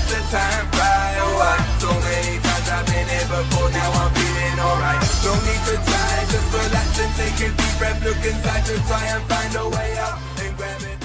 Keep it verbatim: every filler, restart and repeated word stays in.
the time fly. Oh, I, so many times I've been here before, now I'm feeling alright. No need to try, just relax and take a deep breath. Look inside to try and find a way out and grab it.